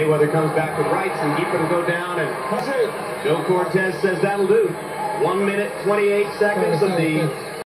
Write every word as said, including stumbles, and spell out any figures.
Mayweather comes back with rights and Giefer will go down, and Joe Cortez says that'll do. One minute, twenty-eight seconds of the